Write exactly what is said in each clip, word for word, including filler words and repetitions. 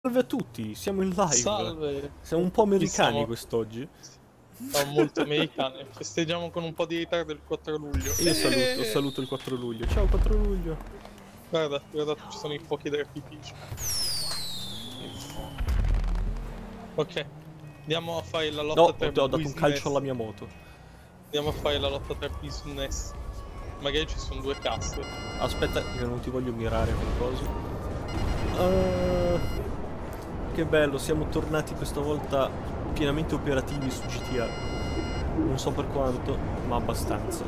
Salve a tutti, siamo in live. Salve. Siamo un po' americani Siamo... quest'oggi. Siamo molto americani. Festeggiamo con un po' di ritardo il quattro luglio. Io saluto, saluto il quattro luglio. Ciao quattro luglio. Guarda, guarda, ci sono i fuochi d'artificio. Ok, andiamo a fare la lotta No, tra ho, ho dato un business. calcio alla mia moto. Andiamo a fare la lotta tra business. Magari ci sono due casse. Aspetta che non ti voglio mirare qualcosa. Uh, che bello, siamo tornati questa volta pienamente operativi su G T A. Non so per quanto, ma abbastanza.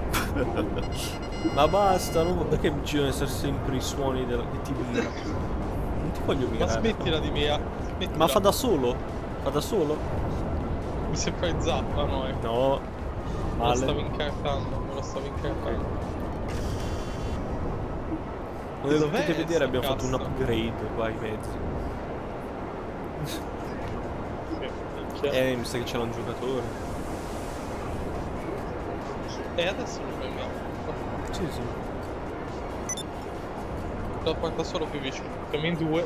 Ma basta, non... perché ci devono essere sempre i suoni della... che ti mira? Non ti voglio mirare. Ma smettila di mia. Smettila. Ma fa da solo? Fa da solo? Mi sembra il zappa, no? Eh. No. Me Male. lo stavo incartando, me lo stavo incartando. Come Dov'è potete vedere abbiamo sta fatto un cassa? upgrade qua ai mezzi. Eh, mi sa che c'era un giocatore. E adesso lo prendiamo. Sì, sì. Lo porta solo più vicino. Siamo in due.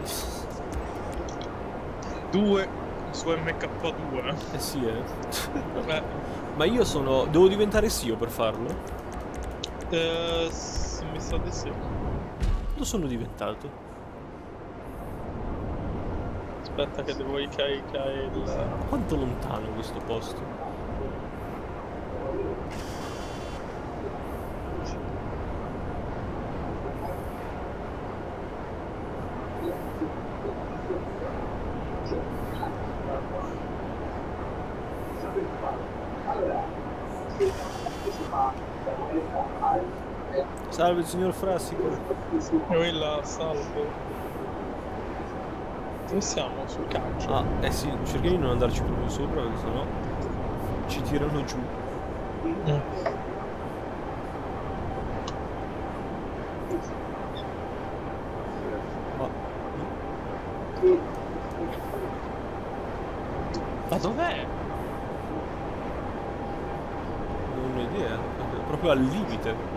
Due su M K due. Eh sì, eh. Beh, Ma io sono... devo diventare S E O per farlo? eh, s- mi sa di sì. Lo sono diventato. Aspetta che devo ricaricare il... Quanto lontano questo posto? Salve signor Frassico. Quella, salvo. Dove siamo? Sul calcio. Ah, eh sì, cerchiamo di non andarci proprio sopra perché sennò ci tirano giù. Mm. Ma... Ma dov'è? non ho idea. È proprio al limite.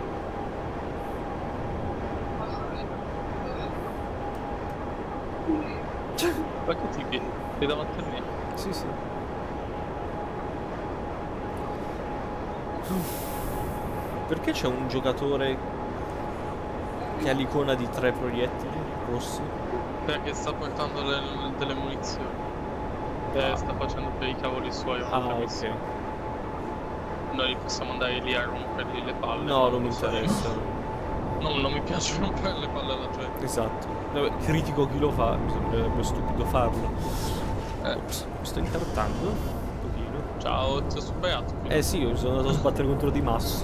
Ma che tipi? Sei davanti a me? Sì, sì. Perché c'è un giocatore che ha l'icona di tre proiettili rossi? Perché sta portando le, delle munizioni. E sta facendo per i cavoli suoi. Ah, capisco. ok. Noi possiamo andare lì a rompergli le palle. No, ma non mi lo so. interessa. No, non mi piace rompere le palle alla gente. Esatto. Vabbè, critico chi lo fa, mi sembrerebbe stupido farlo. Eh. Ops, mi sto incartando un pochino. Ciao, ti ho superato. Eh sì, io sono andato a sbattere contro Di Massi.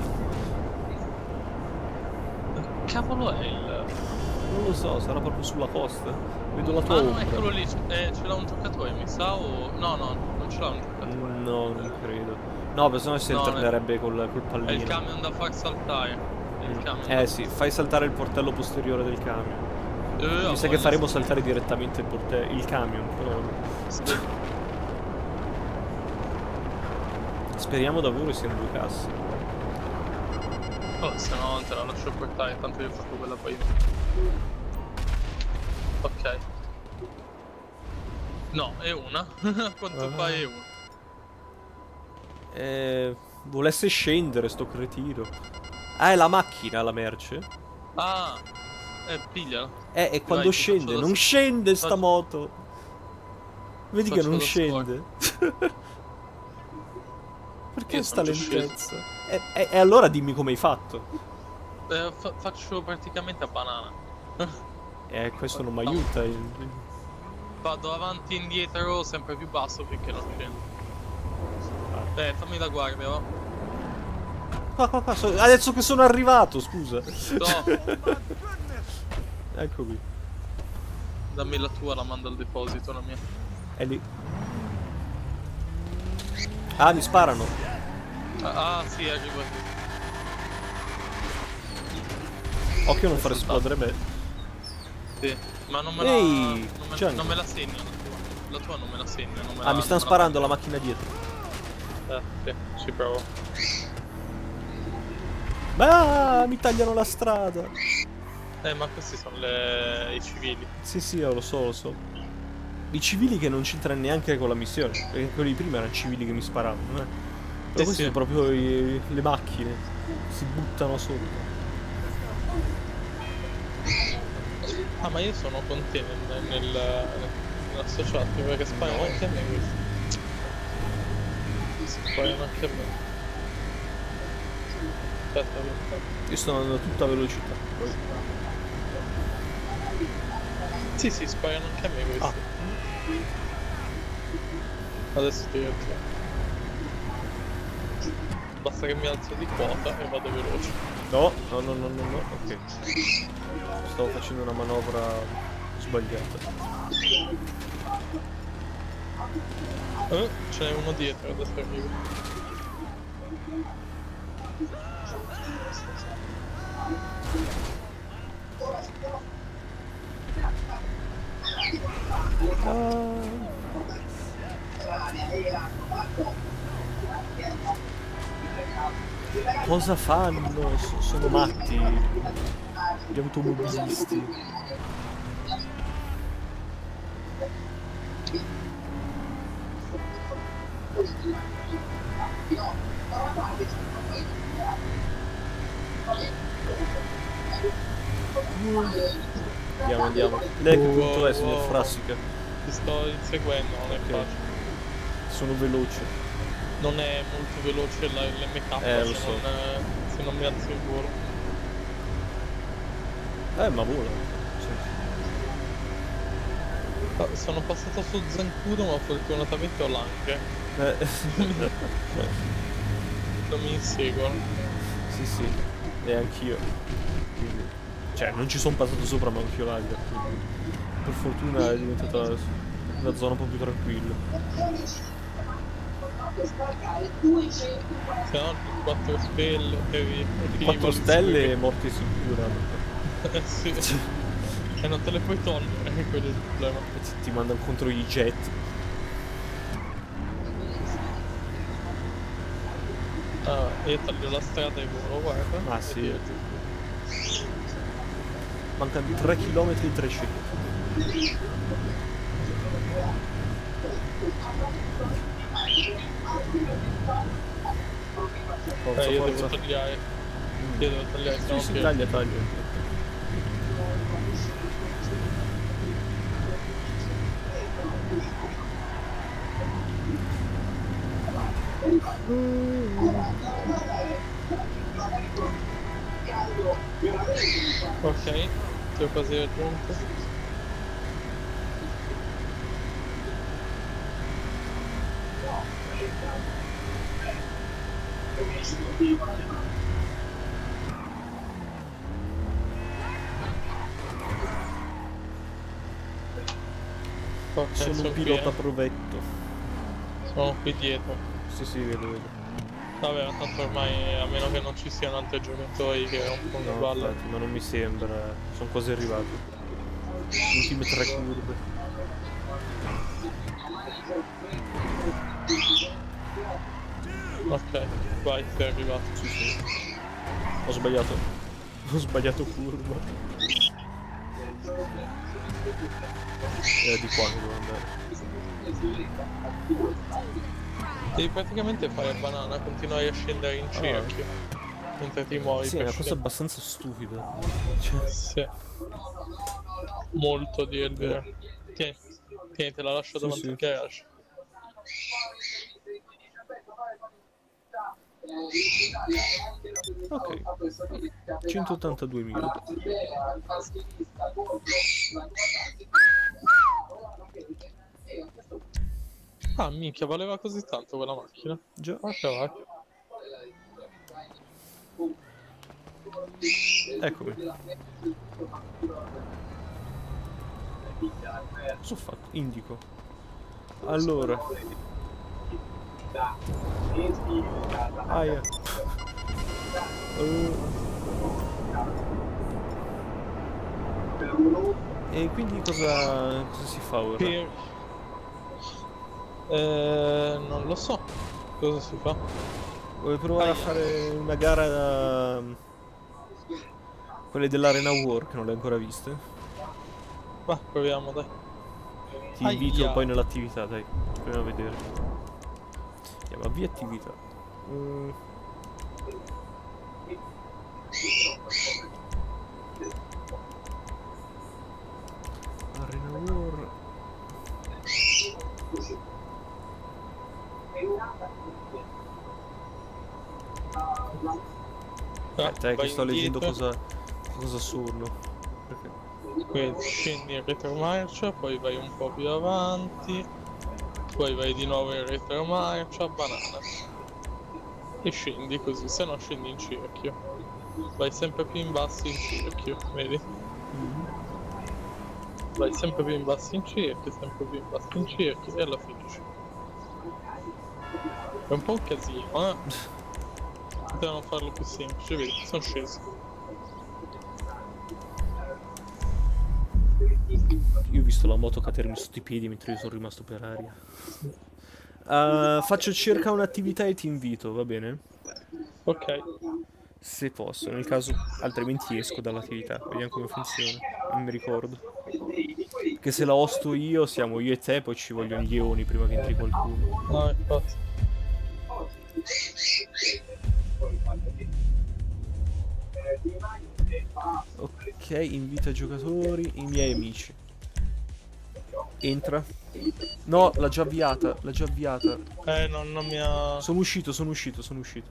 Che cavolo è il... Non lo so, sarà proprio sulla costa. Vedo la tua Ah no, ombra. eccolo lì. Eh, ce l'ha un giocatore, mi sa, o... No, no, non ce l'ha un giocatore. No, non credo. No, perché sennò si No, alternerebbe col, col pallino. È il camion da far saltare. È il camion. Eh sì, fai saltare il portello posteriore del camion. Eh, Mi sa che faremo saltare direttamente il portello, il camion, però... Speriamo davvero che siano due casse. Oh, se no te la lascio portare, tanto io ho fatto quella prima. Ok. No, è una. A quanto Ah. fai è una. Eh... Volesse scendere sto cretino. Ah, è la macchina, la merce? Ah, eh, pigliala. Eh, e quando Vai, ti scende? faccio Non da- scende sta faccio- moto! Vedi che faccio non da scende. Perché Io sta sono già sceso. lentezza? E, e, e allora dimmi come hai fatto. Eh, fa faccio praticamente a banana. Eh, questo non mi aiuta. Vado avanti e indietro sempre più basso finché non scendo. Eh, fammi da guardia, va. Qua, qua, qua, so- adesso che sono arrivato, scusa. No, Ecco qui. dammi la tua, la mando al deposito, la mia. È lì. Ah, mi sparano. Ah, ah sì, arrivo lì. Occhio a non far esplodere me. Sì, ma non me la... Ehi, non, me, Gianni. non me la segna la tua. La tua non me la segna, non me la... Ah, mi stanno non me sparando alla macchina dietro. la... Eh, sì, ci provo. Ah, mi tagliano la strada. Eh, ma questi sono le... i civili. Sì, sì, lo so, lo so. I civili che non c'entrano neanche con la missione. Perché quelli di prima erano civili che mi sparavano, eh. Però Sì, questi sì. sono proprio i- le macchine. Si buttano sotto. Ah, ma io sono con te nel, nel, nell'associato perché sparano anche a me questi. Sparano anche a me. Aspetta, aspetta. Io sto andando a tutta velocità. Poi. Sì, sì, sparano anche a me questi. Ah. Adesso ti rientro. Basta che mi alzo di quota e vado veloce. No, no, no, no, no, no. Ok. Stavo facendo una manovra sbagliata. Eh, ce n'è uno dietro, adesso arrivo. Cosa fanno? S- sono matti. Gli automobilisti. Andiamo, andiamo. Lei che punto è, signor Frassica? Ti sto inseguendo, non è Ok. facile. Sono veloce. Non è molto veloce la- l'M K Eh, lo se, so. non, se non mi alzo il volo. Eh, ma vola. Sì. Ah, sono passato su Zancudo ma fortunatamente ho l'anche. Eh. Non mi inseguono. Sì, sì. E anch'io. Quindi. Cioè, non ci sono passato sopra, ma anch'io l'aglia. Quindi. Per fortuna è diventata una zona un po' più tranquilla. Se no quattro stelle per i quattro stelle e morte sicura. Eh sì. E non te le puoi togliere, quello è il problema. E ti, ti mandano contro i jet. Ah, io taglio la strada e volo, guarda. Ah, sì. Mancano tre chilometri e trecento. Forza, Eh, io forza. devo tagliare. Io devo tagliare, Sì, siamo sì, pieni. taglia, taglia. Ok, ti ho quasi raggiunto. Ok, Sono sono un qui, pilota eh. provetto. Sono qui dietro. Sì, sì, vedo, vedo. Vabbè, ma tanto ormai, a meno che non ci siano altri giocatori che rompono le No, balle. infatti, ma non mi sembra. Sono quasi arrivato. Ultime tre curve. Ok, vai, sei arrivato. Sì, sì. Ho sbagliato. Ho sbagliato curva. Eh, di qua che devo andare. Devi praticamente fare banana, continuare a scendere in cerchio. Mentre ti muovi Sì, è per una cosa scendere. abbastanza stupida. Cioè, Sì. Molto di il vero. Tieni, tieni, te la lascio sì, davanti sì. al garage. Ok. centottantaduemila. Ah, minchia, valeva così tanto quella macchina. Già. Porca vacca. Eccomi. Cosa ho fatto? Indico. Allora. Aia. Uh. E quindi cosa, cosa si fa ora? Per... Eh, non lo so. Cosa si fa? Vuoi provare a Aia. fare una gara da... Quelle dell'Arena War che non le hai ancora viste. Va, proviamo, dai. Ti invito Aia. poi nell'attività, dai. Proviamo a vedere. Yeah, ma via attività. Mm. Arena War. Ah, Eh, te che vai sto leggendo indietro. cosa, cosa sono. Perché? Quindi scendi in retromarcia, poi vai un po' più avanti, poi vai di nuovo in retromarcia, banana. E scendi così, se no scendi in cerchio. Vai sempre più in basso in cerchio, vedi? Mm-hmm. Vai sempre più in basso in cerchio, sempre più in basso in cerchio e alla fine. È un po' un casino, eh? Potevano farlo più semplice, vedi, sono sceso. Io ho visto la moto cadermi sotto i piedi mentre io sono rimasto per aria. Uh, faccio circa un'attività e ti invito, va bene? Ok. Se posso, nel caso altrimenti esco dall'attività, vediamo come funziona. Non mi ricordo. Che se la hosto io, siamo io e te, poi ci vogliono gli eoni prima che entri qualcuno. No, infatti. Ok, invita giocatori, i miei amici. Entra. No, l'ha già avviata, l'ha già avviata. Eh, no, non mi ha... Sono uscito, sono uscito, sono uscito.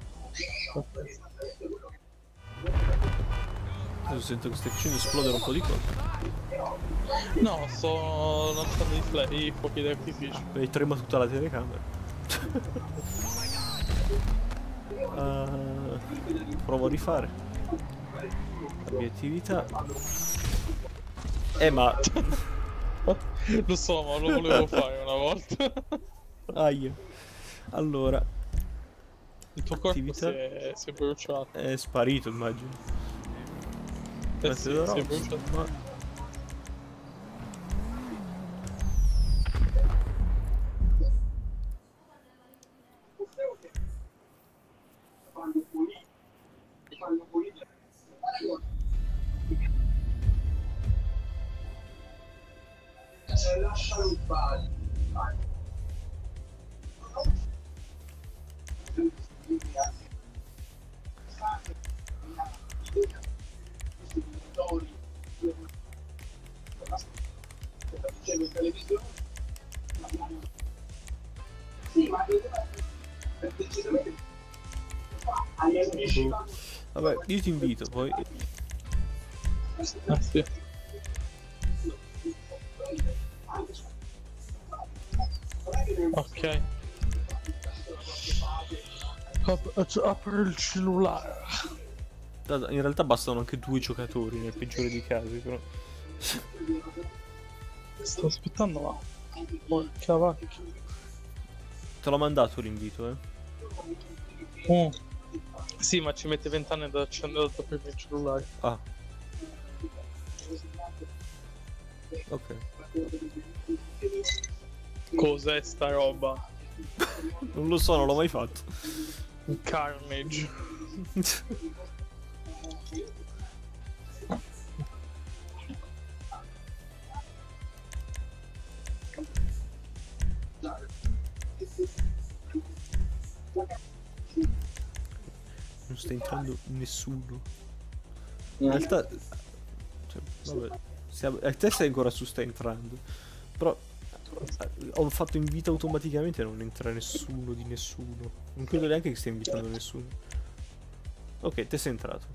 Adesso sento che stai facendo esplodere un po' di cose. No, sto lanciando i, fla- i fuochi d'artificio. Hai trema tutta la telecamera. uh, provo a rifare. Cambia attività. Eh ma... Lo so, ma lo volevo fare una volta. Aia. Allora. Il tuo corpo si attività. è, si è bruciato. È sparito, immagino. Eh sì, si è bruciato. Ma... Vabbè, io ti invito poi. Ah sì. Ok. Ap- apro il cellulare. In realtà bastano anche due giocatori nel peggiore dei casi, però. Sto aspettando, ma... Porca vacca. Te l'ho mandato l'invito, eh. Mm. Sì, ma ci mette vent'anni ad accendere il primo cellulare. Ah. Ok. Cos'è sta roba? Non lo so, non l'ho mai fatto. Carnage. Non sta entrando nessuno. In realtà, cioè, vabbè, siamo, eh, te sei ancora su, sta entrando. Però eh, ho fatto invito automaticamente e non entra nessuno di nessuno. Non credo neanche che stia invitando nessuno. Ok, te sei entrato.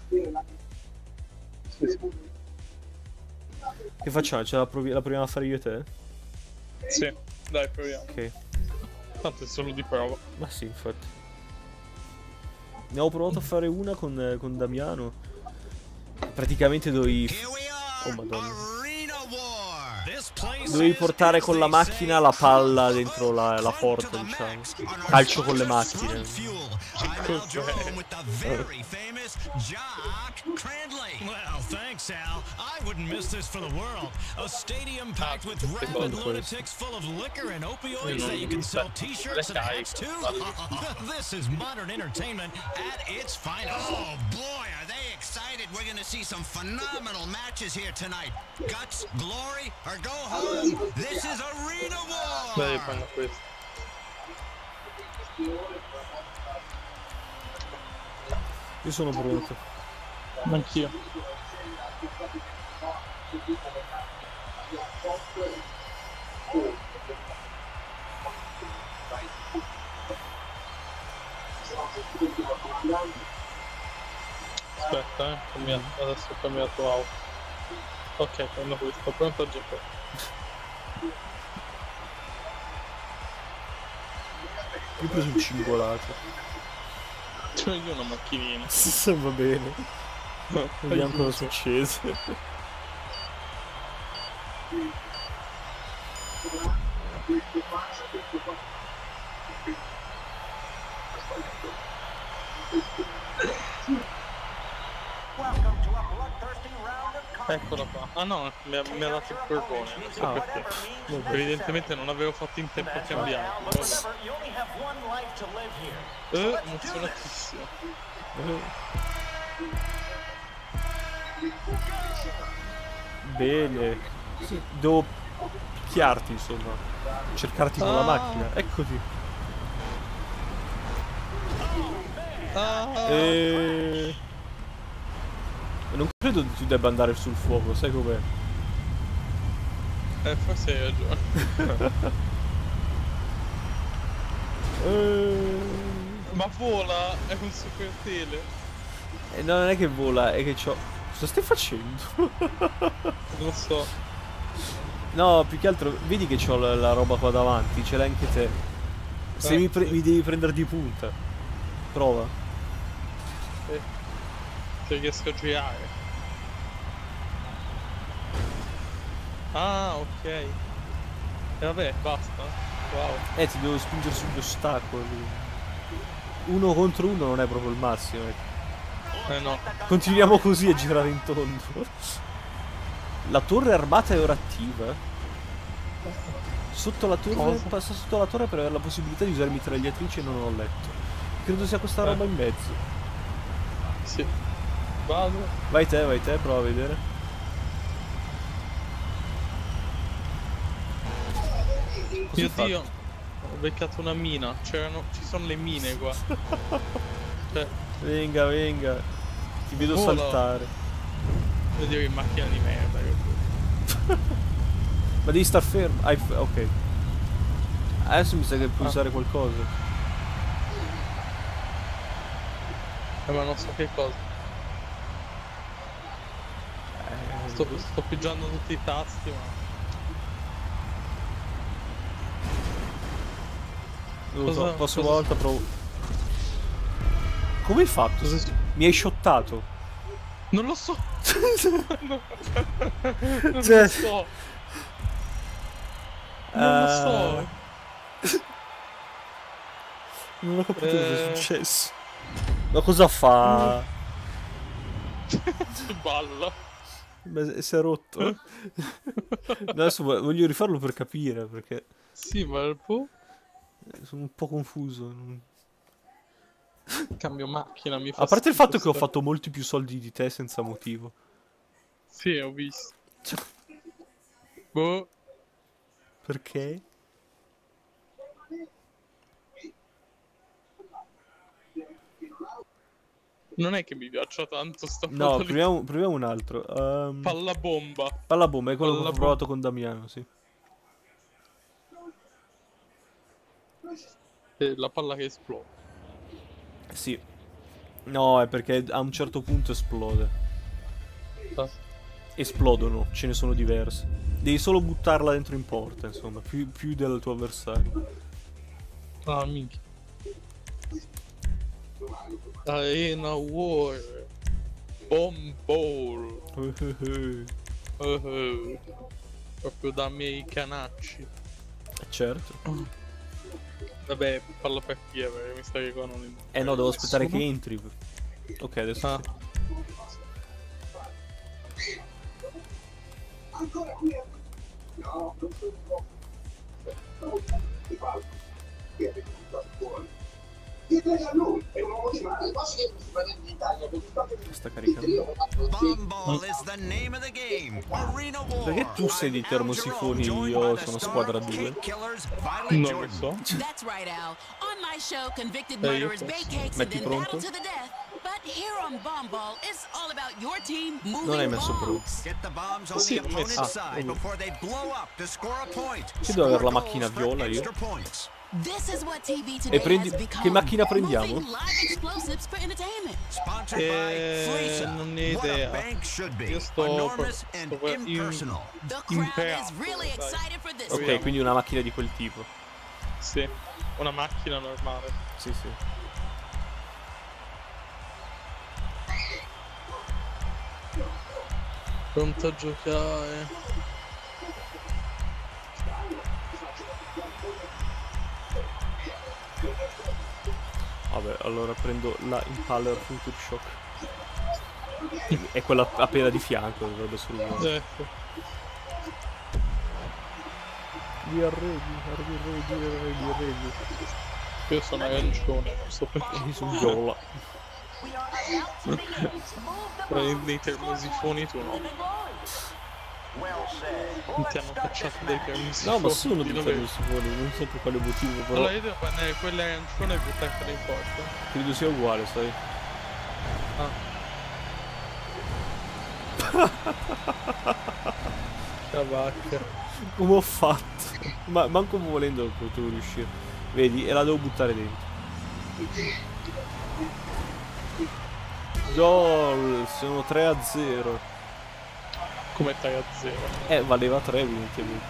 Che facciamo? Ce la, provi- la proviamo a fare io e te? Sì, dai, proviamo. Ok. Tanto è solo di prova. Ma sì, infatti. Ne ho provato a fare una con, con Damiano. Praticamente dovevi... Oh madonna. Arena War. This Dovevi portare con la macchina la palla dentro la, la porta, diciamo. Calcio con le macchine. Well, thanks, Al. I wouldn't miss this for the world. A stadium packed with rabid lunatics full of liquor and opioids that you can sell t-shirts and hats to. This is modern entertainment at its finest. Oh boy, are they excited. We're going to see some phenomenal matches here tonight. Guts, glory, or go home. This is Arena War. Dai, fanno questo. Io sono pronto. Anch'io. Aspetta, eh, cambiato. Adesso ho cambiato auto. Ok, prendo questo, pronto a giocare. Io ho preso un cingolato. Cioè io ho una macchinina. Va bene. Vediamo cosa succede. Eccola qua. Ah no, mi ha, mi ha dato il cordone, non so Ah, perché. Evidentemente non avevo fatto in tempo a cambiarlo. Eh, emozionatissimo. Bene. Sì, devo picchiarti, insomma. Cercarti con la Ah. macchina. Eccoti. Ah, E... Non credo tu debba andare sul fuoco, sai com'è? eh, forse hai ragione. E... Ma vola, è un super tele. E no, non è che vola, è che c'ho... Cosa stai facendo? Non so. No, più che altro, vedi che c'ho la, la roba qua davanti, ce l'hai anche te. Se Eh, mi, pre- sì. mi devi prendere di punta. Prova. Eh, se riesco a girare. Ah, ok. E vabbè, basta. Wow. Eh, ti devo spingere sugli ostacoli. Uno contro uno non è proprio il massimo. Ecco. Eh no. Continuiamo così a girare in tondo. La torre armata è ora attiva. Sotto la torre, Cosa? passa sotto la torre per avere la possibilità di usare mitragliatrici e non ho letto. Credo sia questa Eh. roba in mezzo. Sì. Vado. Vai te, vai te, prova a vedere. Cosa Mio hai fatto? Dio. Ho beccato una mina. C'erano. Ci sono le mine qua. Cioè, Venga, venga. Ti vedo Vola. saltare. devo dire che macchina di merda. Che Ma devi star fermo. Hai f- ok. Adesso mi sa che puoi Ah. usare qualcosa. Eh, ma non so che cosa. Eh, Sto, sto pigiando tutti i tasti, ma. non lo so, cosa- prossima cosa- volta provo. Come hai fatto? Cosa succede? Mi hai shottato. Non lo so. non non Cioè- lo so. Non lo so. Eh, Non ho capito cosa è Eh. successo. Ma cosa fa? Si balla. Ma si è rotto. Adesso vo- voglio rifarlo per capire perché Sì, ma il po'. sono un po' confuso. non- Cambio macchina, mi fa A parte il schifo fatto che ho sta- fatto molti più soldi di te senza motivo. Sì, ho visto. Cioè, Boh. perché? Non è che mi piaccia tanto sta No, modalità. proviamo, proviamo un altro. Um, Palla bomba. palla bomba, è quello che ho Palla provato con Damiano, sì. E la palla che esplode. Sì. No, è perché a un certo punto esplode. Ah, Esplodono, ce ne sono diverse. Devi solo buttarla dentro in porta, insomma, più, più del tuo avversario. Ah, minchia. Arena War. Bomb Ball. Uh-huh. proprio da miei canacci. Eh, certo. Vabbè, parlo per Kiev, perché mi sa che qua non li... Eh no, devo aspettare che entri. Ok, adesso Ah. sì. Ancora qui. No, non sono che avete buttato fuori. Chiedete a lui, è un uomo di mare, ma se in Italia sta caricando. Bomb ball is the name of the game. Arena War. Perché tu sei di termosifoni e io sono squadra due? Non lo so. That's right, Al. On my show, convicted Hey, murderers you- bake cakes and Metti then pronto? battle to the death. But here on Bomb Ball, it's all about your team moving Non hai messo pronto. bombs. Get the bombs on Sì, the ho messo. opponent's Ah, side oh. before they blow up to score a point. Ci devo avere la Score macchina goals for viola io. extra points. This is what T V today E prendi- has become. che macchina prendiamo? Moving live explosives for entertainment. Sponsored Eh, by Freesa. non ne ho What a idea. bank should be. Io sto Enormous per- and sto per- in- impersonal. The crowd Imperato, is really dai. excited for this. Ok, Proviamo. quindi una macchina di quel tipo. Sì, una macchina normale. Sì, sì. Pronto a giocare. Vabbè, allora prendo la Impaler Future Shock. È quella appena di fianco, dovrebbe essere uguale. Ecco. Gli arredi, arredi, arredi, arredi, arredi. Io sono arancione, non so perché. Io sono viola. Però nei, nei termosifoni tu no. Non ti hanno cacciato dei termosifoni. No, ma sono di di dove- termosifoni, non so per quale motivo, però Allora io devo prendere quelle arancione e buttartele in porta. credo sia uguale, sai. La vacca. Come ho fatto? Ma manco volendo potevo riuscire. Vedi, e la devo buttare dentro. Gol, sono tre a zero. Come tre a zero. Eh, valeva tre evidentemente.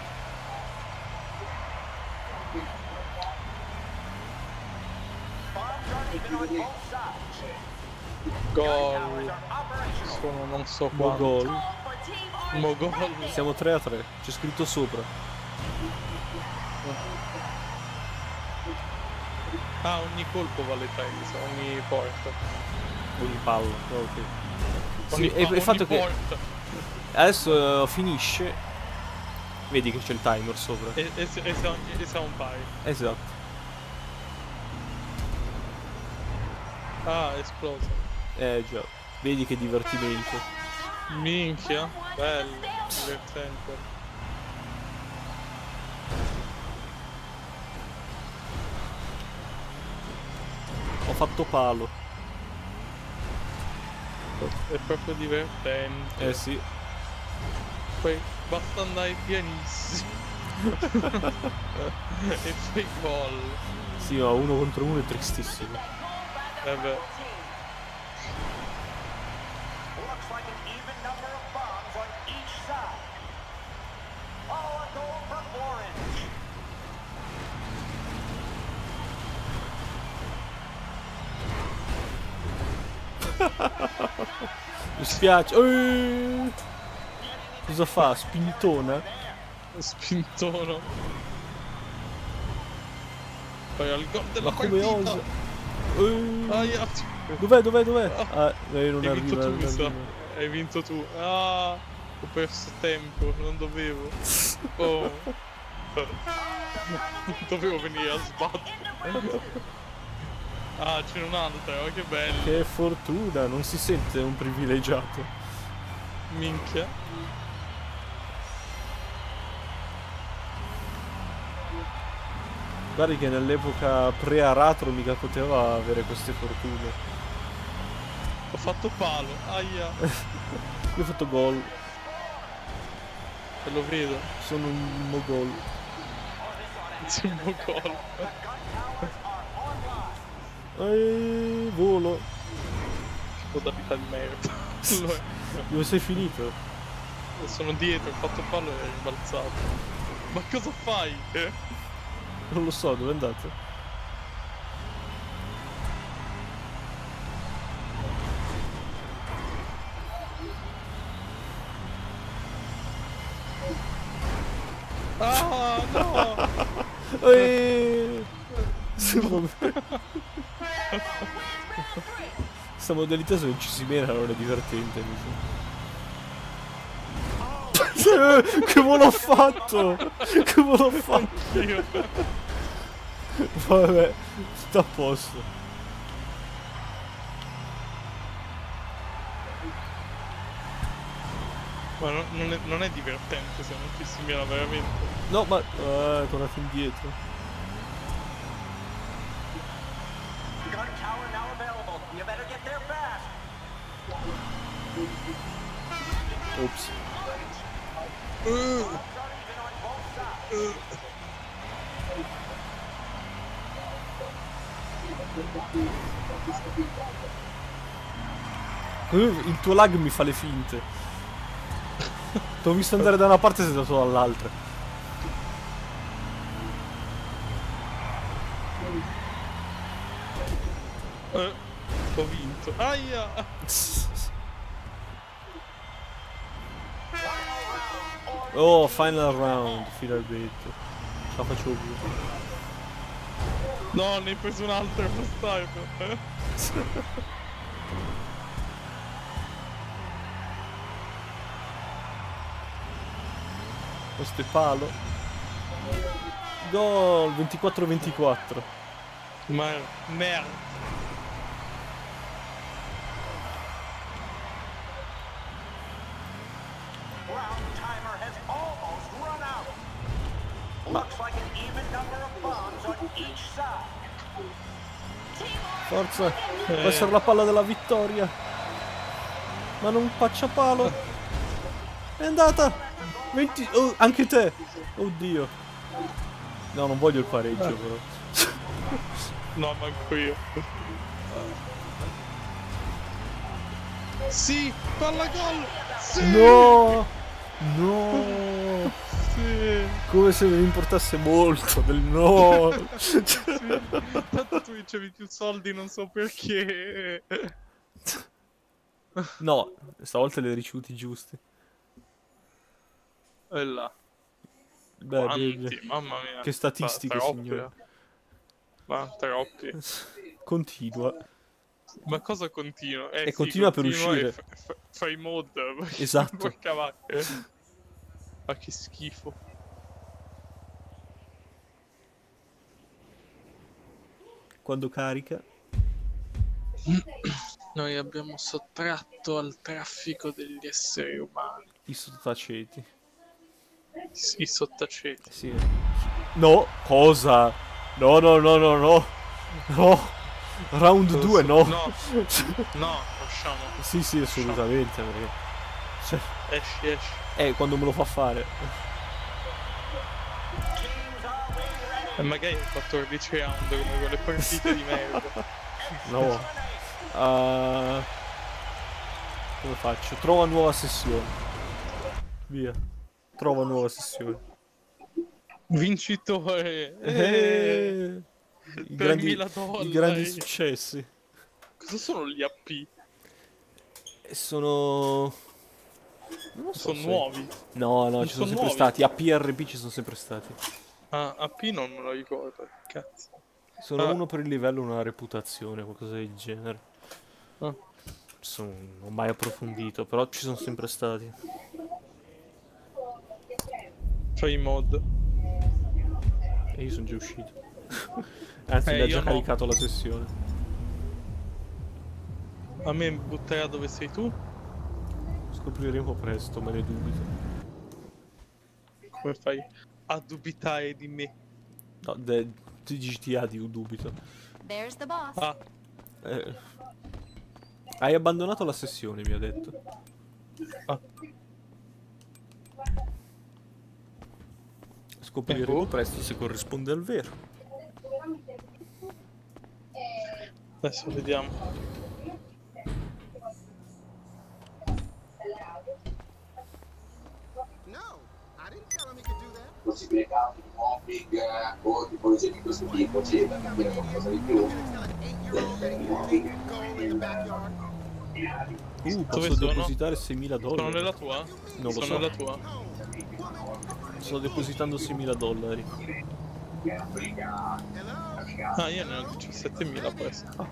Gol. Sono non so Mo quanto. gol. Mo gol. Siamo tre a tre. C'è scritto sopra. Ah, ogni colpo vale tre, ogni porta. Ogni palla. Ok. Ogni, Sì, e pa- il fatto ogni che porta. adesso eh, finisce. Vedi che c'è il timer sopra. E, e, e, siamo, e siamo pari. Esatto. Ah, è esploso. Eh già. Vedi che divertimento. Minchia. Bello. Divertente. Ho fatto palo. È proprio divertente. Eh sì. Poi basta andare pianissimo. E poi gol. Sì, ma uno contro uno è tristissimo. Eh beh. Looks like an even number of bombs on each side. Oh, a goal from Orange. Mi spiace. Eeeh. Cosa fa? Spintona? Spintono. Poi al gol della Ma come partita. osa? Eeeh. Aia. Dov'è, dov'è, dov'è? Ah, eh, non Hai vinto arriva. tu, non mi sa. arriva. Hai vinto tu. Ah, ho perso tempo, non dovevo. Oh. Dovevo venire a sbattere. Ah, c'è un'altra, oh, che bello. Che fortuna, non si sente un privilegiato. Minchia. Guardi che nell'epoca pre-aratro mica poteva avere queste fortune. Ho fatto palo. Aia. Io ho fatto gol, E lo vedo. sono un mogol. C'è un gol. Eeeh, volo. Modalità di merda. Allora, Dove sei finito? sono dietro, ho fatto palo e è rimbalzato. Ma cosa fai? Eh? Non lo so, dove è andato? no! Eeeh. Questa modalità se non ci si mena non è divertente, mi sa. Che me l'ho fatto? Che me l'ho fatto? Io. Vabbè, sta a posto. Ma non, non, è, non è divertente se non ti si mena veramente. No, ma eh, è tornato indietro. Gun tower now available. You better get there fast. Ops. Uh, Guns are even on both sides. Il tuo lag mi fa le finte. T'ho visto andare da una parte e sei andato dall'altra. uh, ho vinto. Aia! Oh, final round, finalmente. Ce la faccio più. No, ne hai preso un altro first time. Questo è palo. Gol, ventiquattro a ventiquattro. Ma merda. Round timer has almost run out. Looks like an even number of bombs on each side. Forza, può essere la palla della vittoria. Ma non faccia palo. È andata. venti... Oh, anche te. Oddio. No, non voglio il pareggio però. No, manco io. Sì, palla gol. Sì. No. No. Sì. Come se me ne importasse molto del no. Sì. Tanto tu ricevi più soldi, non so perché. No, stavolta li hai ricevuti giusti. E là. Beh, Quanti, beh, mamma mia. che statistiche, Troppi, signore. Ma troppi. Continua. Ma cosa continua? Eh, E sì, continua per continua uscire. e fa- fa- Fai mod. perché- Esatto. porca vacca. Ma che schifo. Quando carica. Noi abbiamo sottratto al traffico degli esseri umani. I sottaceti. I sottaceti. Sì. No, cosa? No, no, no, no, no. No. Round due, no. No, no, lasciamo. Sì, sì, assolutamente. Perché... Cioè, Esci, esci. eh, quando me lo fa fare. E magari il quattordici round come quelle partite di merda. No. Uh, come faccio? Trova nuova sessione. Via. Trova nuova sessione. Vincitore. Eh, Eh, I, per grandi, mille dollari. I grandi successi. Cosa sono gli A P? E sono... Non lo so Sono se- nuovi. No, no, Non ci sono sono sempre nuovi. stati. A P R P ci sono sempre stati. Ah, A P non me lo ricordo. Cazzo. Sono Ah. uno per il livello, una reputazione, qualcosa del genere. Ah. Sono... Non ho mai approfondito, però ci sono sempre stati. Fai i mod. E io sono già uscito. Anzi, Eh, mi ha io già no. caricato la sessione. A me butterà dove sei tu? Scopriremo presto, me ne dubito. Come fai a dubitare di me? No, de- di G T A di dubito. There's the boss. Ah, Eh, hai abbandonato la sessione, mi ha detto. ah. Scopriremo Eh, oh. presto se corrisponde al vero. Adesso vediamo. No, I didn't tell him he could do that. possibilità di mobbing eh, o tipologie di questo tipo, sì, da capire qualcosa di più. Uh, Dove posso sono? depositare seimila dollari. Sono nella tua? Non lo Sono so. nella tua? Sto depositando seimila dollari. Ah, io ne ho diciassettemila questo. Ah.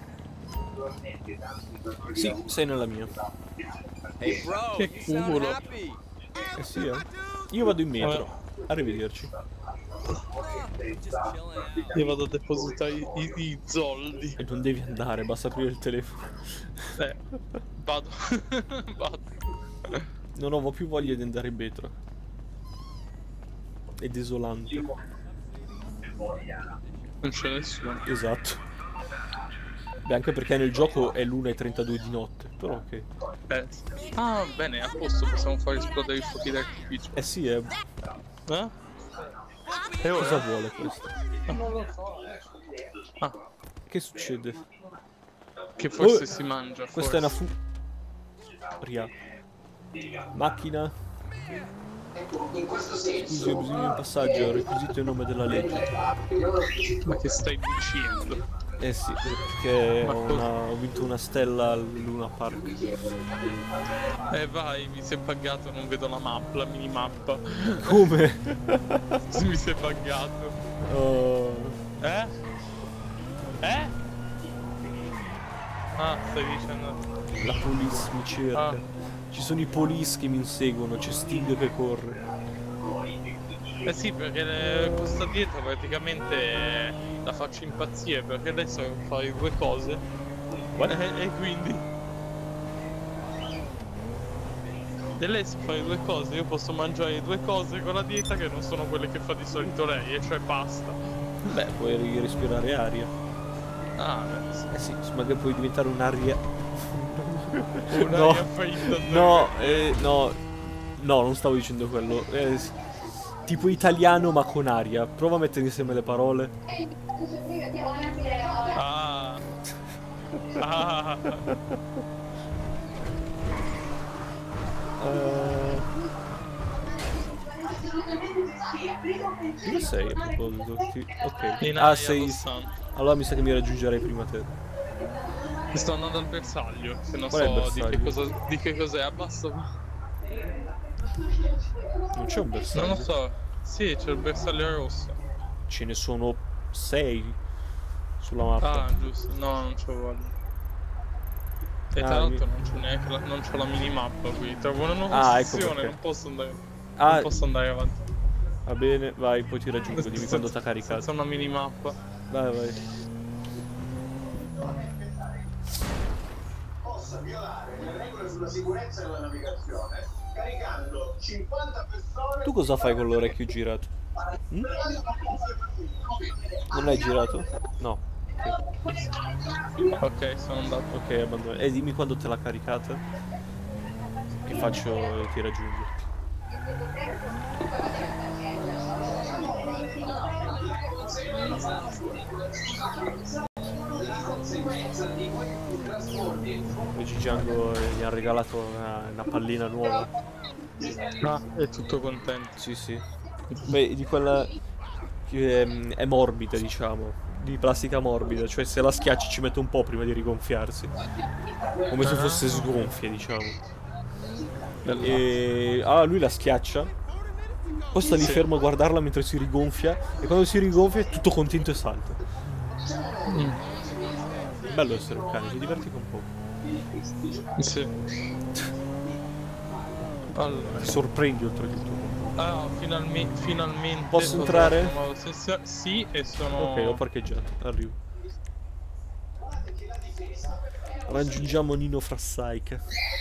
Sì, sei nella mia. Hey bro, Che you sound culo. happy. Eh sì, eh. Io vado in metro. Arrivederci. Io vado a depositare i, i, i soldi. E non devi andare, basta aprire il telefono. Eh, vado. Vado. Non ho più voglia di andare in metro. È desolante. Non c'è nessuno. Esatto. Beh, anche perché nel gioco è l'una e trentadue di notte. Però ok. Eh. Ah, bene, a posto, possiamo fare esplodere i fuochi d'artificio. Eh sì, eh. Eh? E cosa vuole questo? Non lo so. Ah, Che succede? che forse Oh, si mangia. Questa è una forse. fu... Ria. Macchina. Scusi, ho bisogno di un passaggio, requisito in nome della legge. Ma che stai dicendo? Eh sì, perché Ma ho, una, ho vinto una stella al Luna Park. Eh vai, mi si è buggato, non vedo la mappa, la minimappa. Come? Mi si è buggato. Oh. Eh? Eh? Ah, stai dicendo... La police mi cerca. Ah. Ci sono i police che mi inseguono, c'è Sting che corre. Eh sì, perché le- questa dieta praticamente la faccio impazzire, perché adesso fai due cose. E, e quindi... E lei sa fare due cose, io posso mangiare due cose con la dieta che non sono quelle che fa di solito lei, e cioè pasta. Beh, puoi respirare aria. Ah, beh, sì. Eh sì, magari puoi diventare un'aria. Un'aria No, fritta. no, eh, no, no, non stavo dicendo quello. Eh, s- tipo italiano ma con aria. Prova a mettere insieme le parole. Ah. Ah. Eh, Dove sei a proposito? Ti- Ok. In Ah, aria sei. Los Santos. Allora mi sa che mi raggiungerei prima te. Sto andando al bersaglio, che non Qual è il so di che, bersaglio? cosa, di che cos'è, abbassa. Non c'è un bersaglio. Non lo so. Sì, c'è il bersaglio rosso. Ce ne sono sei sulla mappa. Ah, giusto. No, non c'ho voglia. E tra Ah, l'altro mi- non c'è neanche la, non c'ho la minimappa qui. Trovo una nuova Ah, ecco sezione, perché. non posso andare. Ah, Non posso andare avanti. va bene, vai, poi ti raggiungo, dimmi quando t'ha caricato. Senza una minimappa. Vai, vai. Possa violare le regole sulla sicurezza e la navigazione caricando cinquanta persone. Tu cosa fai con l'orecchio girato? Hm? Non l'hai girato? No. Ok, Ok, sono andato. ok, abbandono. E dimmi quando te l'ha caricata. Che faccio e ti raggiungo. Oggi Django gli ha regalato una, una pallina nuova. Ah, è tutto contento. Sì, sì. Beh, di quella che è, è morbida, diciamo. Di plastica morbida, cioè se la schiacci ci mette un po' prima di rigonfiarsi. Come se fosse sgonfia, diciamo. E allora lui la schiaccia. Poi sta lì Sì. fermo a guardarla mentre si rigonfia. E quando si rigonfia è tutto contento e salta. Mm. Bello essere un cane, ti diverti un po'. Sì. Allora. Ti sorprendi oltre tutto. Ah, finalmente, finalmente. Posso ho entrare? trovato una nuova sessione. Sì, e sono. Ok, ho parcheggiato, arrivo. Raggiungiamo Nino Frassaica.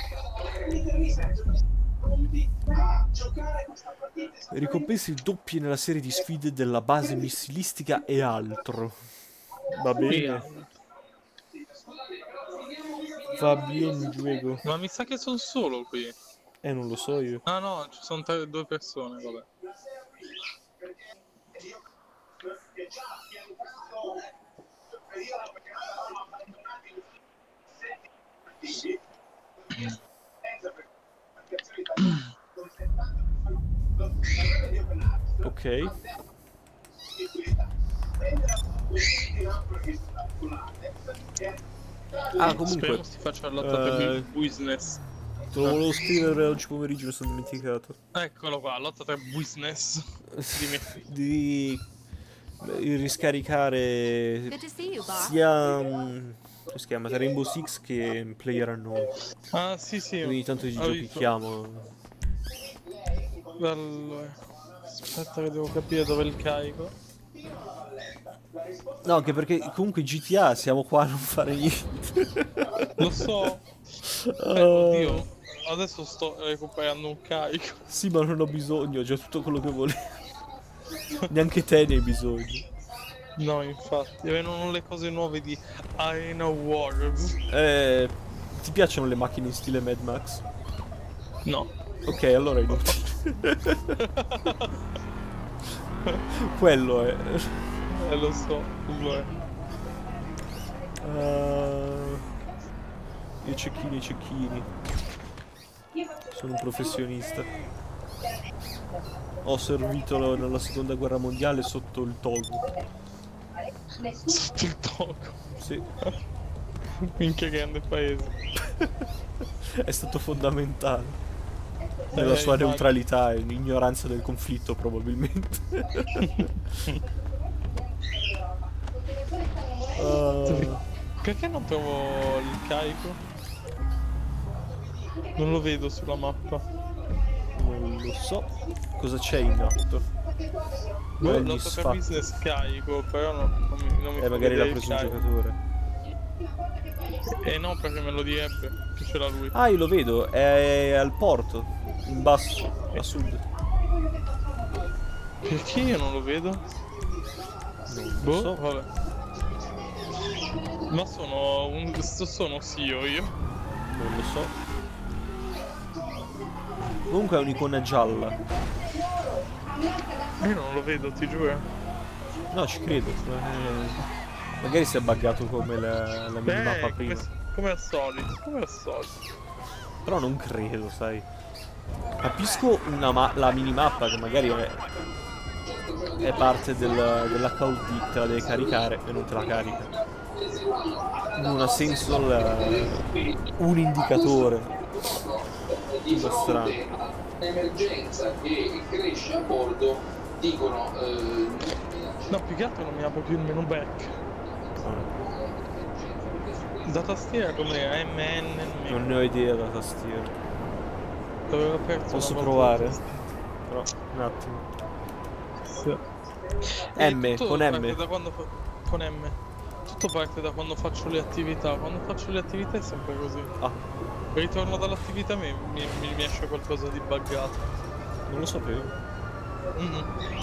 Ricompense doppie nella serie di sfide della base missilistica e altro. Va bene. Va bene, Diego. Ma mi sa che sono solo qui. Eh, non lo so io. Ah no, ci sono tre, due persone, vabbè. Ok. Ah, comunque. Speriamo si faccia lotta per eh, il business. Te lo volevo scrivere oggi pomeriggio, mi sono dimenticato. Eccolo qua, lotta tra business. Di riscaricare sia um, come si chiama, Rainbow Six che PlayerUnknown. Ah sì sì. Quindi tanto ci giochiamo. Allora, aspetta che devo capire dove è il carico. No, anche perché comunque G T A siamo qua a non fare niente. Lo so. Eh, oddio, adesso sto recuperando un carico. Sì, ma non ho bisogno, ho già tutto quello che volevo. Neanche te ne hai bisogno. No, infatti, vengono le cose nuove di Arena Wars. Eh, ti piacciono le macchine in stile Mad Max? No. Ok, allora è inutile. Quello è. Eh, lo so, quello è. Uh, I cecchini, i cecchini. Sono un professionista. Ho servito nella seconda guerra mondiale sotto il Togo. Sotto il Togo? Sì. Minchia grande paese. È stato fondamentale. Nella eh, sua neutralità e l'ignoranza del conflitto probabilmente. uh... Perché non trovo il carico? Non lo vedo sulla mappa. Non lo so. Cosa c'è in atto? Boh, lotta per business carico, però non, non mi, non mi Eh, magari l'ha preso un giocatore. Eh no, perché me lo direbbe che ce l'ha lui. Ah, io lo vedo, è al porto, in basso, a sud. Perché io non lo vedo? Non boh, lo so. Vabbè. Ma sono un... sono sì io io. Non lo so. Comunque è un'icona gialla. Io non lo vedo, ti giuro. No, ci credo. Eh... Magari si è buggato come la, la minimappa eh, prima. Come, come al solito, come al solito. Però non credo, sai. Capisco una ma la minimappa che magari è, è parte del, dell'account di te la deve caricare e non te la carica. Non ha senso la, un indicatore. Tutto strano. Emergenza che cresce a bordo, dicono... Eh... No, più che altro non mi apre più il menu back. Da tastiera com'era? M N? Non ne ho idea da tastiera. L'avevo aperto. Posso provare? Però, un attimo. Sì. M, con M. Da quando fa... Con M. Tutto parte da quando faccio le attività. Quando faccio le attività è sempre così. Ah. Ritorno dall'attività mi, mi, mi esce qualcosa di buggato. Non lo sapevo. Mm-hmm.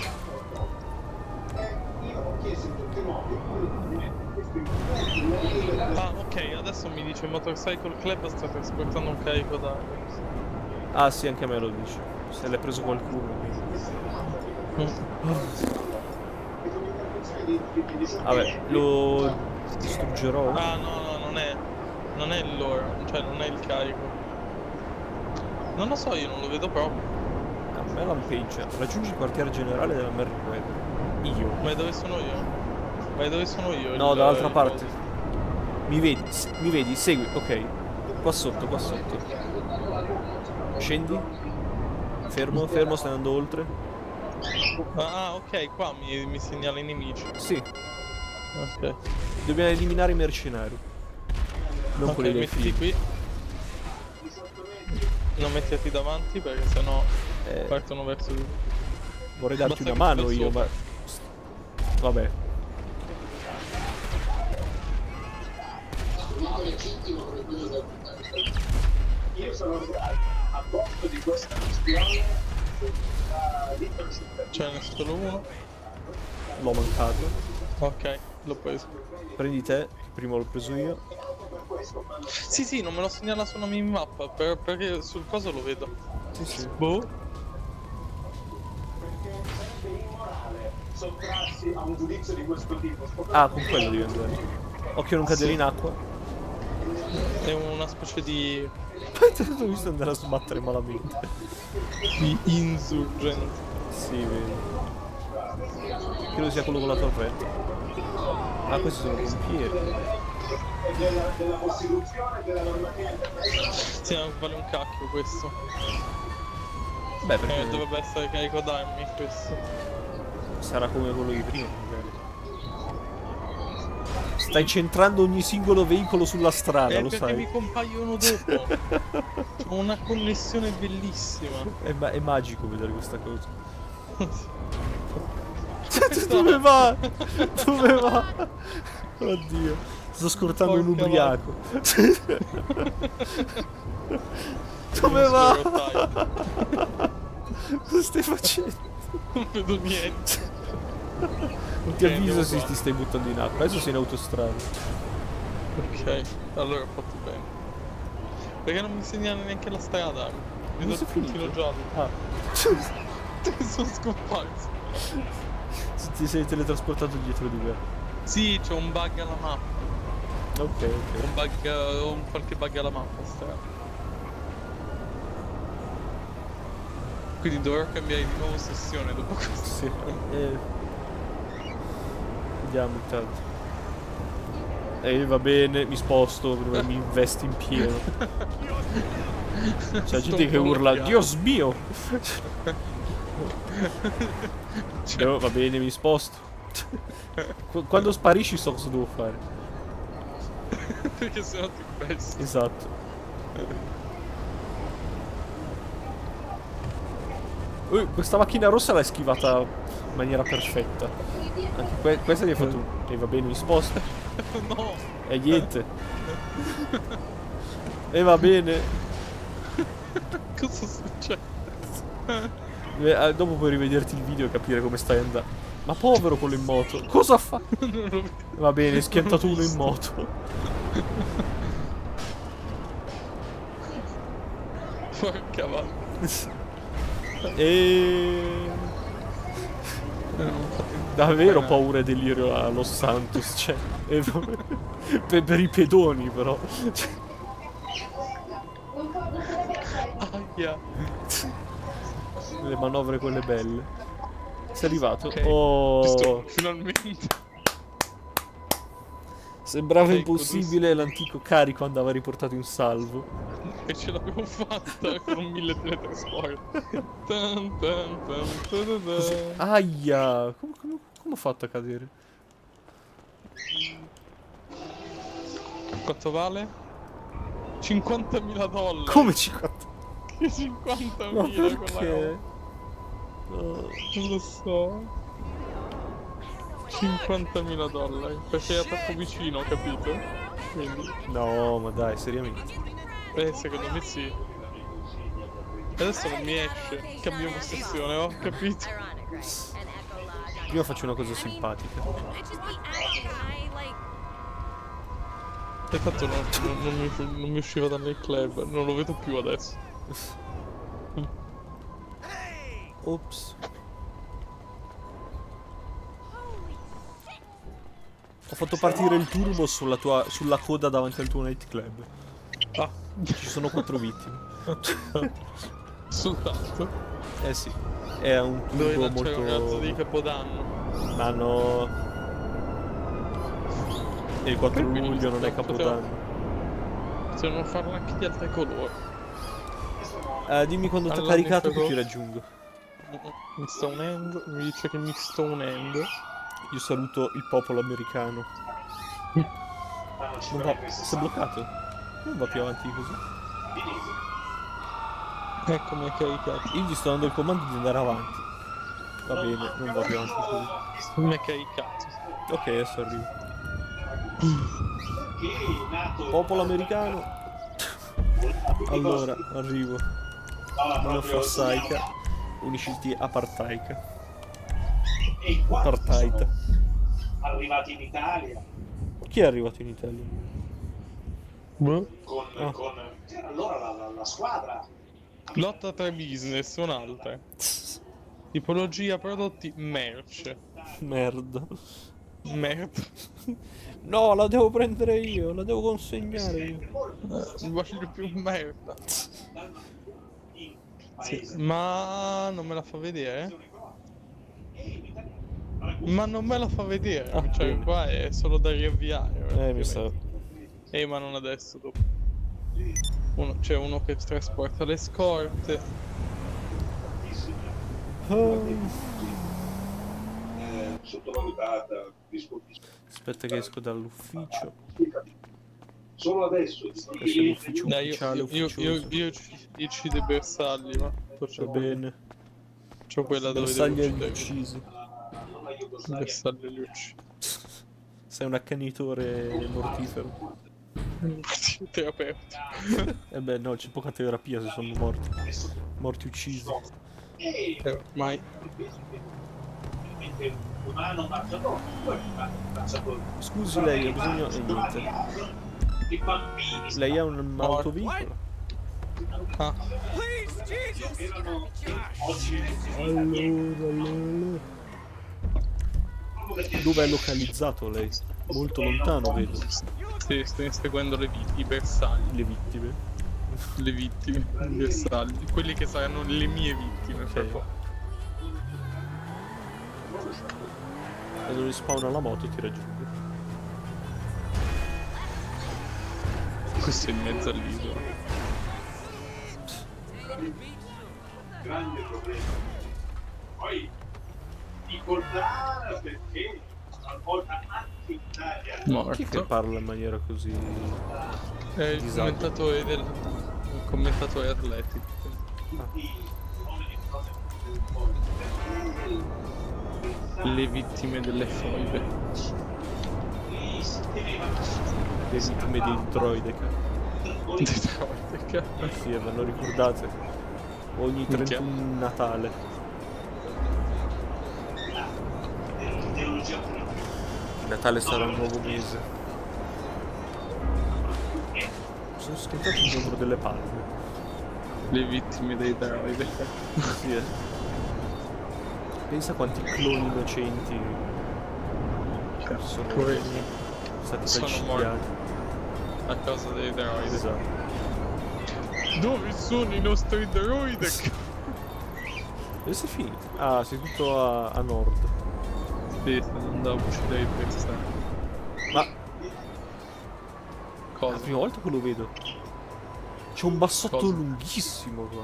Ah, ok, adesso mi dice Motorcycle Club sta trasportando un carico da... Ah sì, anche a me lo dice. Se l'è preso qualcuno. Mm. Vabbè, lo distruggerò. Ah no, no, non è... Non è loro, cioè non è il carico. Non lo so, io non lo vedo proprio. A me lampeggia. Raggiungi il quartiere generale della Merriweather. Io. Ma dove sono io? Ma dove sono io? No, il, dall'altra il... parte. Mi vedi? Mi vedi? Segui. Ok. Qua sotto, qua sotto. Scendi. Fermo, fermo, stai andando oltre. Ah, ok, qua mi, mi segnala i nemici. Sì. Ok. Dobbiamo eliminare i mercenari. Non ok, quelli dei mettiti film. qui. Non metterti davanti perché sennò eh, partono verso di... Vorrei darti una mano io, ma... Vabbè. Io sono a bordo di questa spiaggia. Ce n'è solo uno. L'ho mancato. Ok, l'ho preso. Prendi te, prima l'ho preso io. Sì, sì, non me lo segnala sulla minimappa, per, perché sul coso lo vedo. Sì, sì. Boh. Sottrarsi a un giudizio di questo tipo. Ah, con quello devi andare. Occhio non cadere sì. in acqua. È una specie di... Ti ho visto andare a sbattere malamente. Di insurgent. Sì, vedi. Credo sia quello con la torretta. Ah, questi sono pompieri. della Costituzione e della normativa internazionale. Sì, non vale un cacchio questo. Beh, perché Eh, dovrebbe essere carico d'armi questo. sarà come quello di prima, magari. Stai centrando ogni singolo veicolo sulla strada, Eh, lo perché sai. mi compaiono dopo. Ho una connessione bellissima. È, ma- è magico vedere questa cosa. Dove va? Dove va? Oddio. Sto scortando un Porca ubriaco. Dove va? Cosa stai facendo? Non vedo niente. Non ti Ok, avviso andiamo se qua. ti stai buttando in acqua. Adesso sei in autostrada. Ok, allora ho fatto bene. Perché non mi segnala neanche la strada? Non Vedo sei il puntino finito? giallo. Ah. Sono scomparso. Ti sei teletrasportato dietro di me. Sì, c'è un bug alla mappa. Ok, ok. Un bug, ho un qualche bug alla mappa strada. Quindi dovrò cambiare di nuovo sessione dopo questo. Sì. Eh. Andiamo intanto. E va bene, mi sposto, prima mi investi in pieno. C'è gente che urla, Dio mio! Cioè, No, va bene, mi sposto. Qu- Quando sparisci so cosa devo fare. perché sennò ti persi. Esatto. Uh, questa macchina rossa l'hai schivata in maniera perfetta. Anche que questa gli hai fatto un... E va bene, mi sposto. No! E niente. E va bene. Cosa succede? Eh, Dopo puoi rivederti il video e capire come stai andando. Ma povero quello in moto. Cosa fa? Non lo vedo. Va bene, è schiantato uno in moto. Porca vacca. E... Davvero paura e delirio a Los Santos, cioè, e vabbè, per, per i pedoni però. Cioè, Aia. le manovre quelle belle. Sei arrivato? Ok. Oh, Giusto, finalmente. sembrava Ecco, impossibile, l'antico carico andava riportato in salvo. E ce l'abbiamo fatta con un mille teletrasport. Tan, tan, tan, tan, tan. Aia, come, come, come ho fatto a cadere? Quanto vale? cinquantamila dollari. Come cinquanta? Che cinquantamila Ma quella perché? roba? Non lo so. cinquantamila dollari. Perché era troppo vicino, capito? Quindi. No, ma dai, seriamente. Eh, secondo me sì. Adesso non mi esce. Cambiamo sessione, ho capito. Io faccio una cosa simpatica. E fatto non, non, non, mi, non mi usciva dal club, non lo vedo più adesso. Ops. Ho fatto partire il turbo sulla tua sulla coda davanti al tuo nightclub. Ah. Ci sono quattro vittime. Soltanto. Eh sì. È un Dove turbo lanciare un razzo molto. di capodanno. Ma no. E il quattro luglio non è capodanno. Possiamo farlo anche di altri colori. Eh, dimmi quando ti ho Allora, caricato mi che farò- ti raggiungo. Mi sto unendo, mi dice che mi sto unendo. Io saluto il popolo americano. Non va. Si è bloccato? Non va più avanti così. Ecco, mi ha caricato. Io gli sto dando il comando di andare avanti. Va bene, non va più avanti così. Mi ha caricato. Ok, adesso arrivo. Popolo americano. Allora, arrivo. Una fossaica. Unisciti apartaica. E quando Apartheid. sono arrivati in Italia Chi è arrivato in Italia? Boh. con, Ah. con c'era allora la, la, la squadra Lotta tra business, un'altra. Tipologia prodotti merce. Merda. Merda. No, la devo prendere io, la devo consegnare io. Non voglio più merda. Sì, ma non me la fa vedere? Ma non me la fa vedere, Ah, cioè bene. qua è solo da riavviare. Eh, mi sa. Ehi, ma non adesso, dopo. Uno, c'è uno che trasporta le scorte. Oh. Sottovalutata. Aspetta che esco dall'ufficio. Solo adesso. Questo è l'ufficio Dai, io, ufficiale io, io, ufficioso. io, io uccido i bersagli, ma Va bene. c'ho quella dove Bersagli devo agli uccidere. uccisi. I bersagli agli uccisi. Sei un accanitore mortifero. Terapeuti. Eh beh no, c'è poca terapia se sono morti. Morti uccisi. Eh, mai. Scusi lei, ha bisogno... E niente. Lei ha un autoveicolo? Ah. Allora, allora. Dove è localizzato lei? Molto lontano, vedo. Sì, sto inseguendo le vi- i bersagli. Le vittime. Le vittime, i bersagli. Quelli che saranno le mie vittime, Ok. per po'. Quando rispawna la moto ti raggiungo. Questo è in mezzo all'isola. Grande problema. Poi ricordare perché talvolta anche in Italia Chi è che Morto. parla in maniera così... È il disabile? commentatore del... il commentatore atletico. Le vittime delle foibe. Le vittime di Droideca. Detroit. Sì, me lo ricordate. Ogni trentuno Natale. Natale sarà un nuovo mese. Sono schiantato contro delle palme. Le vittime dei droidi. Sì, eh. Pensa quanti cloni innocenti sono Poi stati sono falcidiati. a causa dei droidi. Esatto. Dove sono i nostri droidi? Dove sei finito? Ah, sei tutto a, a nord. Sì, sto andando a uccidere i bersagli. Ma Cosa? la prima volta che lo vedo. C'è un bassotto Cosa? lunghissimo qua.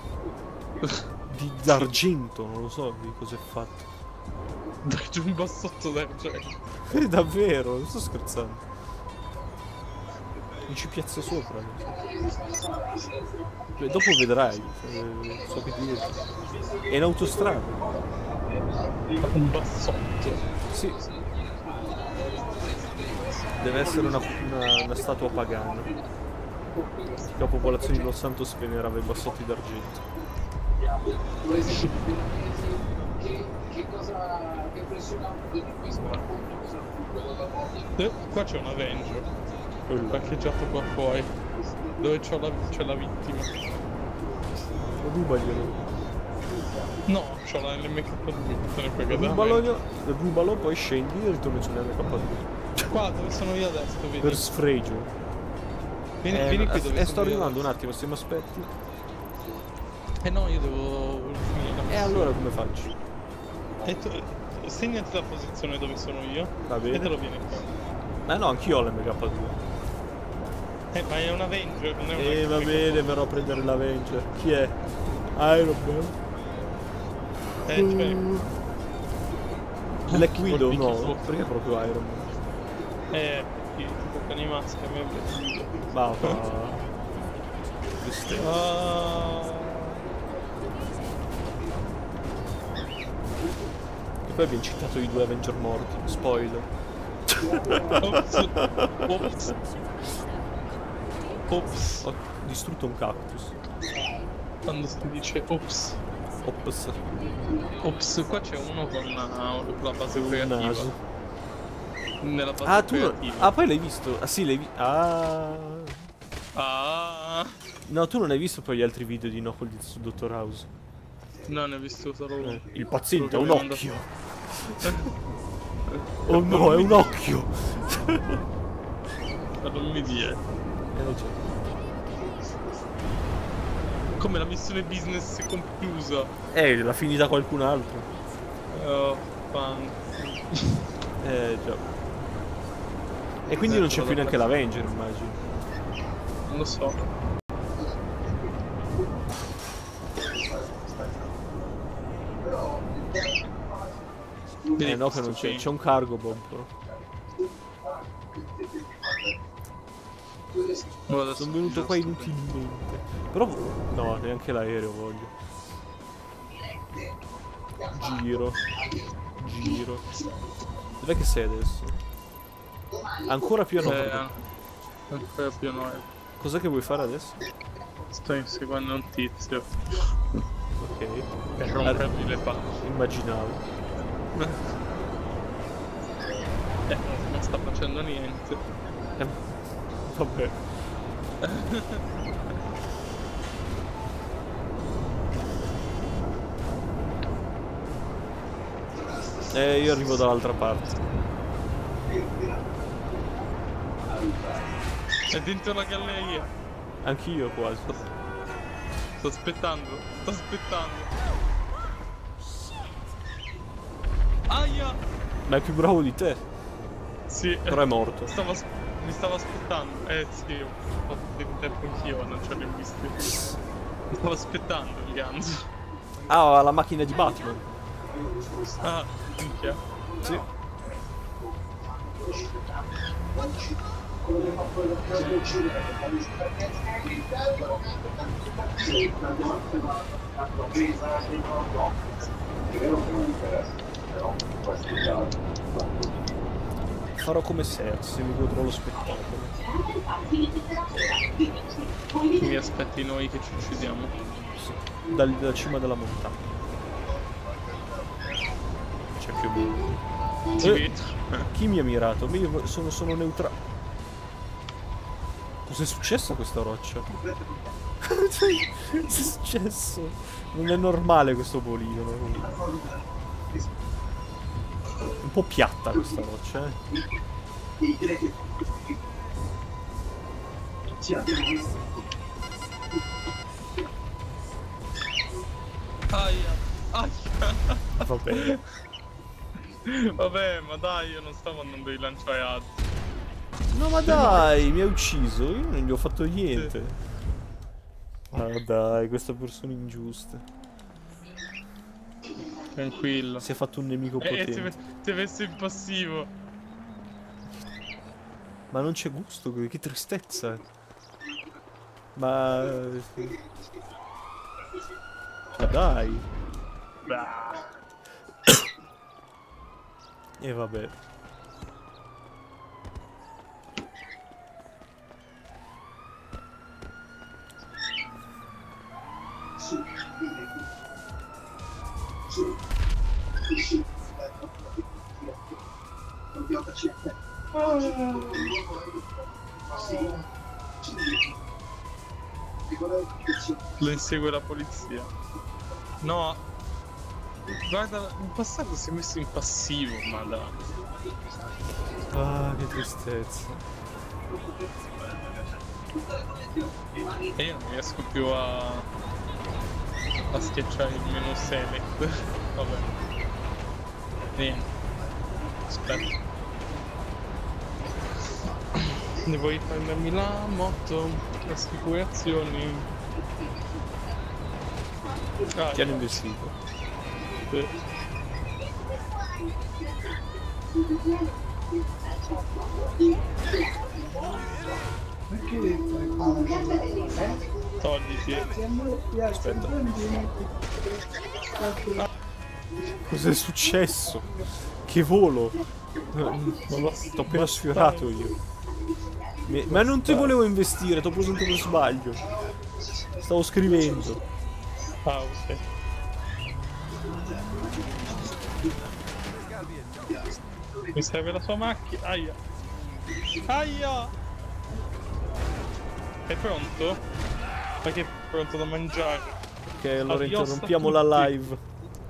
Di d'argento, non lo so di cosa è fatto. Dai giù un bassotto d'argento. Eh, davvero, non sto scherzando. Mi ci piazza sopra. Beh, dopo vedrai. Eh, so che dire. È in autostrada. Un bassotto. Sì. Deve essere una, una, una statua pagana. La popolazione di Los Santos venerava i bassotti d'argento. che cosa che impressionante di questo Eh, qua c'è un Avenger. Parcheggiato qua fuori. Dove c'ho la, c'è la vittima. Rubaglielo. No, c'ho la L M K due. Se ne frega da me. Rubalo, rubalo, poi scendi e ritorni sull'M K due. Qua dove sono io adesso, vedi? Per sfregio. Vieni, Eh, vieni qui dove eh, sono sto io arrivando adesso. un attimo, se mi aspetti. Eh no, io devo finire la E missione. allora come faccio? E tu, segnati la posizione dove sono io. Va bene. E te lo vieni qua. Eh no, anch'io ho l'M K due. Eh, ma è un Avenger, non è un Eh, va bene, verrò a prendere l'Avenger. Chi è? Iron Man. Eh, cioè... Black Widow, Colpi no? chi fu. Perché proprio Iron Man? Eh, sì, tipo con i maschi a me piace. Va, va. Queste- Ah, E poi abbiamo citato i due Avenger morti. Spoiler. ops, ops, ops, Ho distrutto un cactus. quando si dice ops, Ops. ops, qua c'è uno con una, la base creativa. Naso. Nella base Ah, tu. creativa. Ah, poi l'hai visto? Ah, sì, l'hai visto. Ah. Ah, No, tu non hai visto poi gli altri video di Knuckle su Dottor House. no, ne ho visto solo uno. Eh, il paziente ha un Quello che occhio. mi Oh no, è un occhio. Ma non mi dire. Eh, già. Come la missione business è conclusa. Eh, l'ha finita qualcun altro. Oh, fan. Eh, già. E quindi eh, non c'è più neanche l'Avenger, immagino. Non lo so. Eh no, che non c'è, c'è un cargo bomb però. Sono venuto qua inutilmente. Però no, neanche l'aereo voglio. Giro. Giro. Dov'è che sei adesso? Ancora più a nord. Eh, ancora più a nord. Cos'è che vuoi fare adesso? Sto inseguendo un tizio. Ok. Per rompermi le palle. Immaginavo. Eh, non sta facendo niente. Eh, vabbè. Eh, io arrivo dall'altra parte. È dentro la galleria. Anch'io quasi. Sto, sto aspettando, sto aspettando. Aia! Ma è più bravo di te. Sì. Però è morto. Stavo, mi stavo aspettando. Eh sì, ho fatto in tempo anch'io, non ce li ho visti. Mi stavo aspettando il ganzo. Ah, la macchina di Batman. Ah, minchia. Sì. Farò come Cersei, mi godrò lo spettacolo. Mi aspetti noi che ci uccidiamo? Sì. Dal, dalla cima della montagna. C'è più bello. Ti Eh, vedo. chi mi ha mirato? Io sono, sono neutrale. Cos'è successo a questa roccia? Cos'è successo? Non è normale questo poligono. Un po' piatta questa roccia, eh. Aia. Aia. Va bene. Vabbè, ma dai, io non stavo andando di lanciare. No ma dai, mi ha ucciso, io non gli ho fatto niente. Ah dai, questa persona ingiusta. Tranquillo. Si è fatto un nemico Eh, potente. ti, ti hai messo in passivo. Ma non c'è gusto, che tristezza. Ma... Ma dai. E vabbè. Lo insegue la polizia. No. Guarda, in passato si è messo in passivo, ma dai. Ah, che tristezza. E io non riesco più a... a schiacciare il menu select. Vabbè. Niente. Aspetta. Devo riprendermi la moto, le assicurazioni. Ah, Ti hanno investito. Sì. Togliti. Aspetta. Ah. Cos'è successo? Che volo? T'ho appena sfiorato io. Mi- Ma non ti volevo investire, t'ho preso per sbaglio. Stavo scrivendo. Ah, ok. Mi serve la sua macchina. Aia. Aia. È pronto? Ma che è pronto da mangiare? Ok, allora Adios a interrompiamo la tutti. live.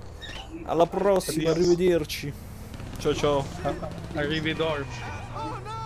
Alla prossima, Adios. arrivederci. Ciao ciao. Arrivederci.